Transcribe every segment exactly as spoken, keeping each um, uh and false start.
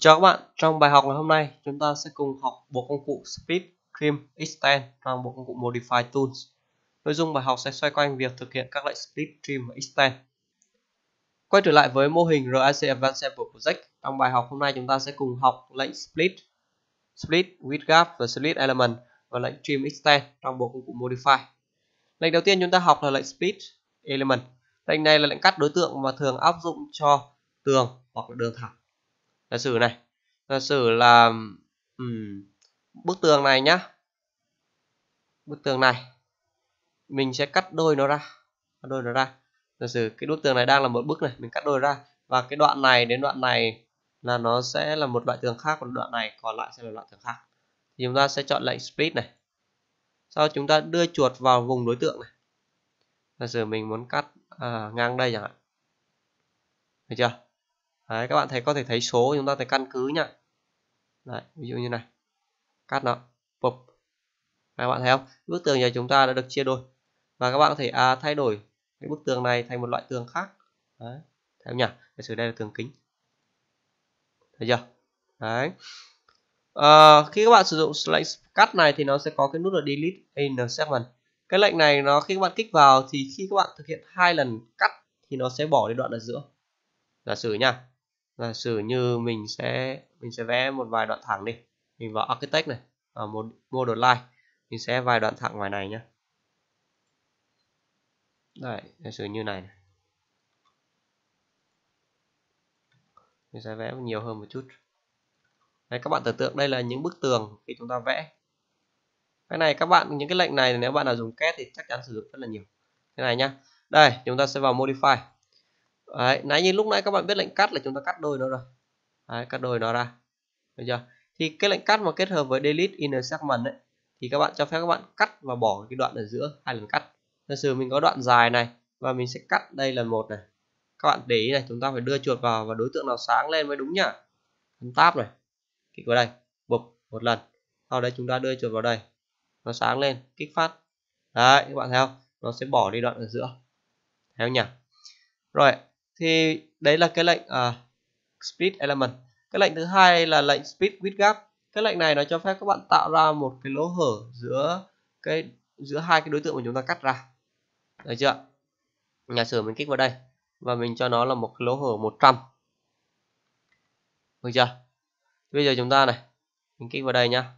Chào các bạn, trong bài học ngày hôm nay chúng ta sẽ cùng học bộ công cụ Split, Trim, Extend trong bộ công cụ Modify Tools. Nội dung bài học sẽ xoay quanh việc thực hiện các lệnh Split, Trim và Extend. Quay trở lại với mô hình rờ i xê Advanced Sample Project, trong bài học hôm nay chúng ta sẽ cùng học lệnh Split, Split with Gap và Split Element và lệnh Trim Extend trong bộ công cụ Modify. Lệnh đầu tiên chúng ta học là lệnh Split Element. Lệnh này là lệnh cắt đối tượng mà thường áp dụng cho tường hoặc là đường thẳng. Giả sử này, giả sử là um, bức tường này nhá, bức tường này mình sẽ cắt đôi nó ra, cắt đôi nó ra. Giả sử cái bức tường này đang là một bức này, mình cắt đôi ra và cái đoạn này đến đoạn này là nó sẽ là một loại tường khác, còn đoạn này còn lại sẽ là loại tường khác. Thì chúng ta sẽ chọn lệnh split này. Sau chúng ta đưa chuột vào vùng đối tượng này. Giả sử mình muốn cắt à, ngang đây chẳng hạn, thấy chưa? Đấy, các bạn thấy có thể thấy số chúng ta phải căn cứ nhá. Đấy, ví dụ như này, cắt nó, bụp. Các bạn thấy không? Bức tường nhà chúng ta đã được chia đôi và các bạn có thể à, thay đổi cái bức tường này thành một loại tường khác. Đấy, thấy không nhỉ? Giả sử đây là tường kính, thấy chưa? Đấy. À, khi các bạn sử dụng lệnh cắt này thì nó sẽ có cái nút là delete in segment. Cái lệnh này nó khi các bạn kích vào thì khi các bạn thực hiện hai lần cắt thì nó sẽ bỏ đi đoạn ở giữa. Giả sử nha, giả sử như mình sẽ mình sẽ vẽ một vài đoạn thẳng đi, mình vào architect này, ở một model line, mình sẽ vài đoạn thẳng ngoài này nhé. Đây, giả sử như này, này. Mình sẽ vẽ nhiều hơn một chút. Đây, các bạn tưởng tượng đây là những bức tường khi chúng ta vẽ. Cái này các bạn, những cái lệnh này nếu bạn nào dùng két thì chắc chắn sử dụng rất là nhiều. Cái này nhá. Đây, chúng ta sẽ vào modify. Đấy, nãy như lúc nãy các bạn biết lệnh cắt là chúng ta cắt đôi nó rồi. Đấy, cắt đôi nó ra. Được chưa? Thì cái lệnh cắt mà kết hợp với delete inner segment ấy, thì các bạn cho phép các bạn cắt và bỏ cái đoạn ở giữa hai lần cắt. Giả sử mình có đoạn dài này và mình sẽ cắt đây lần một này. Các bạn để ý này, chúng ta phải đưa chuột vào và đối tượng nào sáng lên mới đúng nhá. Ấn tab này, kích vào đây, bụp một lần. Sau đấy chúng ta đưa chuột vào đây, nó sáng lên, kích phát. Đấy, các bạn thấy không? Nó sẽ bỏ đi đoạn ở giữa. Thấy không nhỉ? Rồi, thì đấy là cái lệnh uh, split element. Cái lệnh thứ hai là lệnh split with gap. Cái lệnh này nó cho phép các bạn tạo ra một cái lỗ hở giữa cái giữa hai cái đối tượng mà chúng ta cắt ra. Được chưa? Giả sử mình kích vào đây và mình cho nó là một cái lỗ hở một trăm. Được chưa? Bây giờ chúng ta này, mình kích vào đây nhá.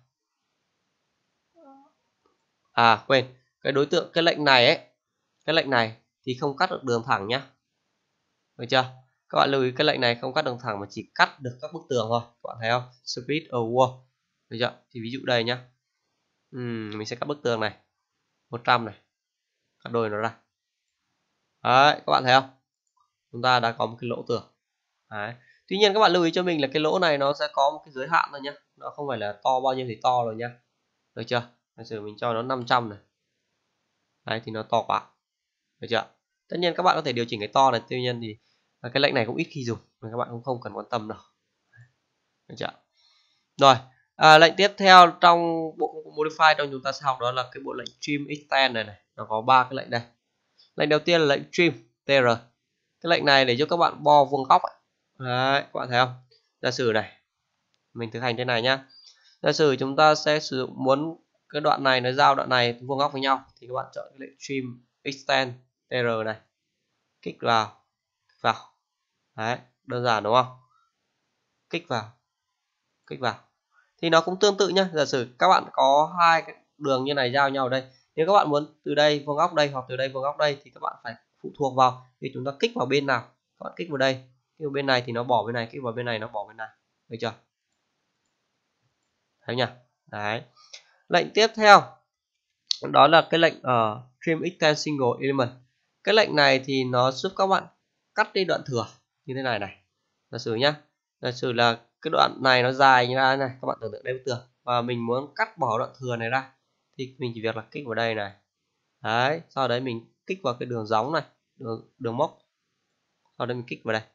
À quên, cái đối tượng cái lệnh này ấy, cái lệnh này thì không cắt được đường thẳng nhá. Được chưa? Các bạn lưu ý cái lệnh này không cắt đường thẳng mà chỉ cắt được các bức tường thôi. Các bạn thấy không? Split a wall. Được chưa? Thì ví dụ đây nhá. Uhm, mình sẽ cắt bức tường này một trăm này, cắt đôi nó ra. Đấy, các bạn thấy không? Chúng ta đã có một cái lỗ tường. Đấy. Tuy nhiên các bạn lưu ý cho mình là cái lỗ này nó sẽ có một cái giới hạn thôi nhá. Nó không phải là to bao nhiêu thì to rồi nhá. Được chưa? Giả sử mình cho nó năm trăm này. Đấy thì nó to quá. Được chưa? Tất nhiên các bạn có thể điều chỉnh cái to này, tuy nhiên thì cái lệnh này cũng ít khi dùng nên các bạn cũng không cần quan tâm đâu. Được chưa? Rồi, à, lệnh tiếp theo trong bộ công cụ modify trong chúng ta sẽ học đó là cái bộ lệnh trim extend này này, nó có ba cái lệnh đây. Lệnh đầu tiên là lệnh trim tr. Cái lệnh này để giúp các bạn bo vuông góc. Đấy, các bạn thấy không? Giả sử này, mình thực hành thế này nhá. Giả sử chúng ta sẽ sử dụng muốn cái đoạn này nó giao đoạn này vuông góc với nhau thì các bạn chọn cái lệnh trim extend tr này, kích vào, kích vào. Đấy, đơn giản đúng không? Kích vào, kích vào. Thì nó cũng tương tự nhá. Giả sử các bạn có hai cái đường như này giao nhau ở đây, nếu các bạn muốn từ đây vuông góc đây hoặc từ đây vuông góc đây thì các bạn phải phụ thuộc vào thì chúng ta kích vào bên nào. Các bạn kích vào đây, kích vào bên này thì nó bỏ bên này, kích vào bên này nó bỏ bên này. Được chưa? Thấy nhỉ? Đấy. Lệnh tiếp theo đó là cái lệnh uh, trim extend single element. Cái lệnh này thì nó giúp các bạn cắt đi đoạn thừa như thế này này. Giả sử nhá, giả sử là cái đoạn này nó dài như thế này, các bạn tưởng tượng đây bức tường và mình muốn cắt bỏ đoạn thừa này ra thì mình chỉ việc là kích vào đây này. Đấy, sau đấy mình kích vào cái đường gióng này, đường, đường mốc. Sau đấy mình kích vào đây.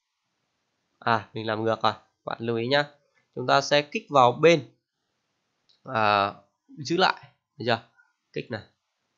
À, mình làm ngược rồi. Bạn lưu ý nhá. Chúng ta sẽ kích vào bên à, giữ lại, được chưa? Kích này.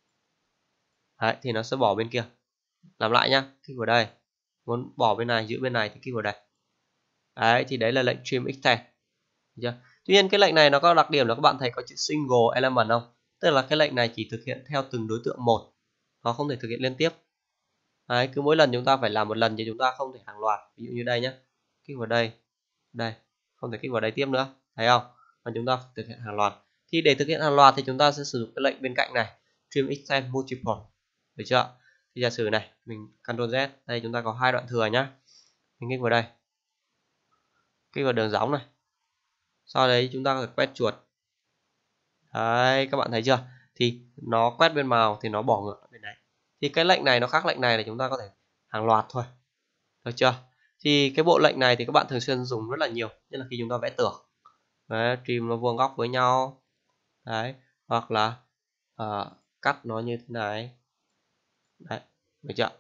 Đấy, thì nó sẽ bỏ bên kia. Làm lại nhá, kích vào đây. Muốn bỏ bên này, giữ bên này thì kích vào đây. Đấy, thì đấy là lệnh trim extend. Chưa? Tuy nhiên cái lệnh này nó có đặc điểm là các bạn thấy có chữ single element không? Tức là cái lệnh này chỉ thực hiện theo từng đối tượng một, nó không thể thực hiện liên tiếp. Đấy, cứ mỗi lần chúng ta phải làm một lần thì chúng ta không thể hàng loạt. Ví dụ như đây nhé, kích vào đây, đây, không thể kích vào đây tiếp nữa, thấy không? Mà chúng ta phải thực hiện hàng loạt. Thì để thực hiện hàng loạt thì chúng ta sẽ sử dụng cái lệnh bên cạnh này, trim extend multiple, được chưa? Thì giả sử này, mình Ctrl Z, đây chúng ta có hai đoạn thừa nhá, mình kích vào đây, kích vào đường giống này, sau đấy chúng ta có thể quét chuột. Đấy, các bạn thấy chưa? Thì nó quét bên màu thì nó bỏ ngược bên này. Thì cái lệnh này nó khác lệnh này là chúng ta có thể hàng loạt thôi, được chưa? Thì cái bộ lệnh này thì các bạn thường xuyên dùng rất là nhiều, nhất là khi chúng ta vẽ tường. Đấy, trim nó vuông góc với nhau. Đấy, hoặc là uh, cắt nó như thế này. Đấy, được chưa?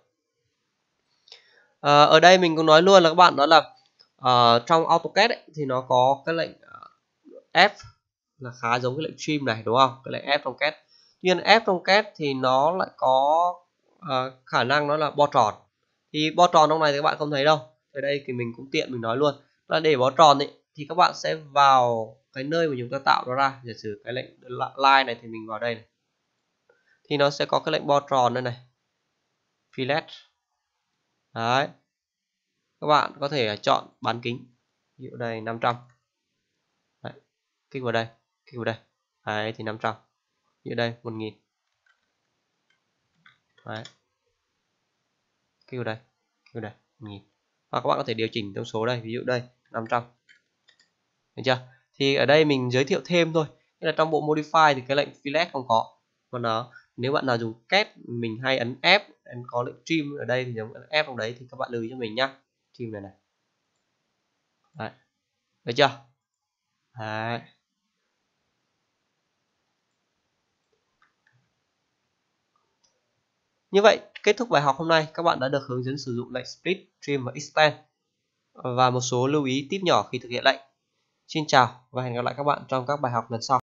Uh, ở đây mình cũng nói luôn là các bạn, đó là uh, trong AutoCAD ấy, thì nó có cái lệnh uh, F là khá giống cái lệnh trim này, đúng không? Cái lệnh F trong CAD. Tuy nhiên F trong CAD thì nó lại có uh, khả năng nó là bo tròn. Thì bo tròn trong này thì các bạn không thấy đâu. Ở đây thì mình cũng tiện mình nói luôn là để bo tròn ấy, thì các bạn sẽ vào cái nơi mà chúng ta tạo nó ra. Giả sử cái lệnh line này thì mình vào đây này, thì nó sẽ có cái lệnh bo tròn đây này, fillet. Đấy, các bạn có thể chọn bán kính, ví dụ đây năm trăm. Đấy, kích vào đây, kích vào đây. Đấy thì năm trăm. Như đây một nghìn. Đấy, kích vào đây, kích vào đây một nghìn. Hoặc các bạn có thể điều chỉnh thông số đây, ví dụ đây năm trăm. Được chưa? Thì ở đây mình giới thiệu thêm thôi. Tức là trong bộ modify thì cái lệnh fillet không có. Còn đó, nếu bạn nào dùng CAD mình hay ấn F, em có lệnh trim ở đây thì giống F trong đấy thì các bạn lưu ý cho mình nhá. Trim này này. Đấy. Được chưa? Đấy. Như vậy, kết thúc bài học hôm nay, các bạn đã được hướng dẫn sử dụng lệnh split, trim và extend và một số lưu ý tip nhỏ khi thực hiện lệnh. Xin chào và hẹn gặp lại các bạn trong các bài học lần sau.